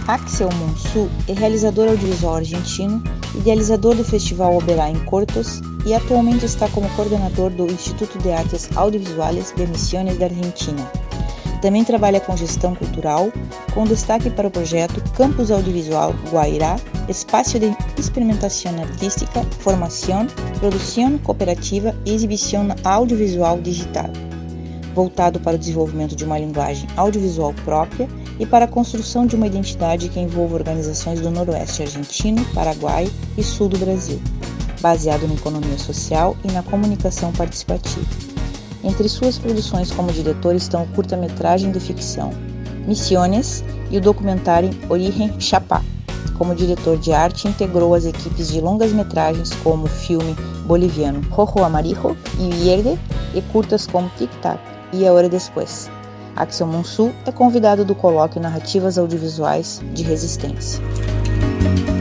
Axel Monsu é realizador audiovisual argentino, idealizador do Festival Oberá em Cortos e atualmente está como coordenador do Instituto de Artes Audiovisuales de Misiones da Argentina. Também trabalha com gestão cultural, com destaque para o projeto Campus Audiovisual Guairá, espaço de experimentação artística, formação, produção cooperativa e exibição audiovisual digital, voltado para o desenvolvimento de uma linguagem audiovisual própria e para a construção de uma identidade que envolva organizações do Noroeste argentino, Paraguai e Sul do Brasil, baseado na economia social e na comunicação participativa. Entre suas produções como diretor estão o curta-metragem de ficção Misiones e o documentário Origen Chapá. Como diretor de arte, integrou as equipes de longas-metragens como o filme boliviano Rojo Amarillo e Verde e curtas como Tic Tac e A Hora Después. Axel Monsu é convidado do colóquio Narrativas Audiovisuais de Resistência.